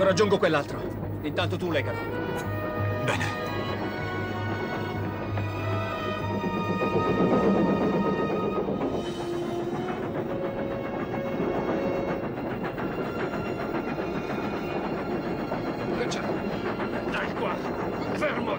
Io raggiungo quell'altro. Intanto tu legalo. Bene. Dai qua! Fermo!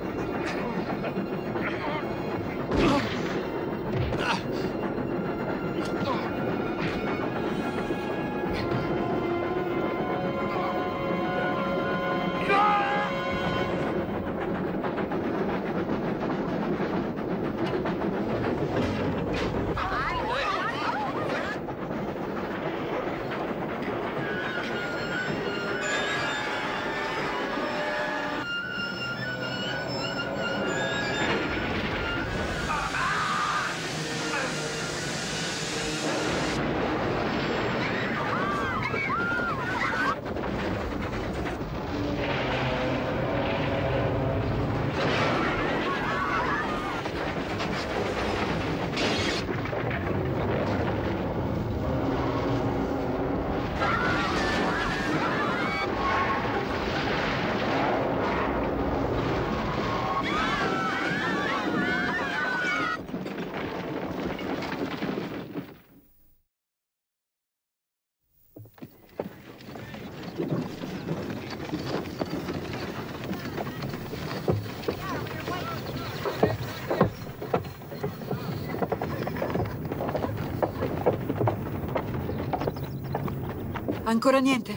Ancora niente?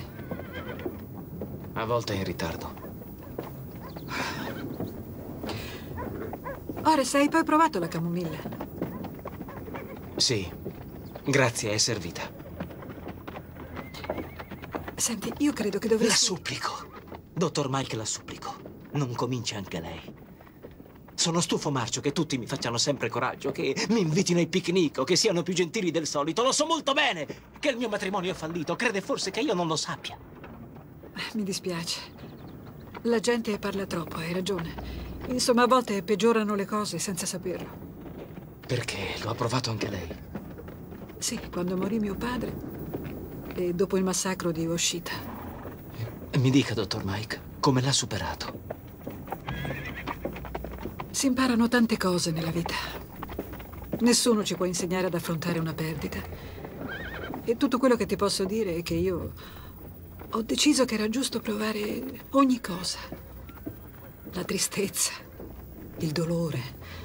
A volte è in ritardo. Horace, hai poi provato la camomilla? Sì, grazie, è servita. Senti, io credo che La dovresti... supplico. Dottor Mike, la supplico. Non cominci anche lei. Sono stufo, Marcio, che tutti mi facciano sempre coraggio, che mi invitino ai picnic o che siano più gentili del solito. Lo so molto bene che il mio matrimonio è fallito. Crede forse che io non lo sappia. Mi dispiace. La gente parla troppo, hai ragione. Insomma, a volte peggiorano le cose senza saperlo. Perché lo ha provato anche lei? Sì, quando morì mio padre e dopo il massacro di Oshita. Mi dica, dottor Mike, come l'ha superato? Si imparano tante cose nella vita. Nessuno ci può insegnare ad affrontare una perdita. E tutto quello che ti posso dire è che io ho deciso che era giusto provare ogni cosa. La tristezza, il dolore,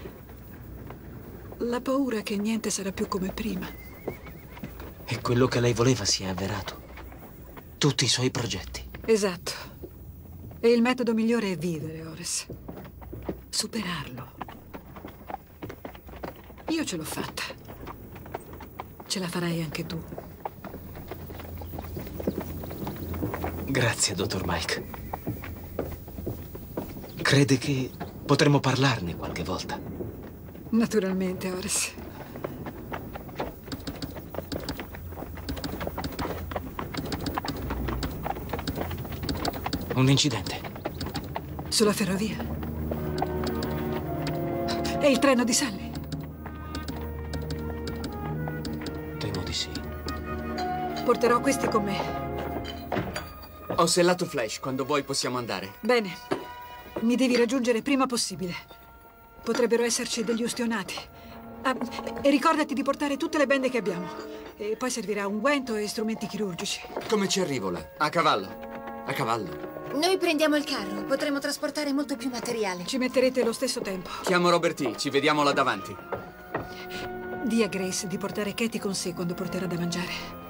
la paura che niente sarà più come prima. E quello che lei voleva si è avverato. Tutti i suoi progetti. Esatto. E il metodo migliore è vivere, Horace. Superarlo. Io ce l'ho fatta. Ce la farai anche tu. Grazie, dottor Mike. Crede che potremmo parlarne qualche volta? Naturalmente, Horace. Un incidente. Sulla ferrovia. È il treno di Sally. Temo di sì. Porterò questi con me. Ho sellato Flash. Quando vuoi possiamo andare. Bene. Mi devi raggiungere prima possibile. Potrebbero esserci degli ustionati. Ah, e ricordati di portare tutte le bende che abbiamo. E poi servirà unguento e strumenti chirurgici. Come ci arrivo là? A cavallo. A cavallo. Noi prendiamo il carro, potremo trasportare molto più materiale. Ci metterete lo stesso tempo. Chiamo Robert T. Ci vediamo là davanti. Dì a Grace di portare Katie con sé quando porterà da mangiare.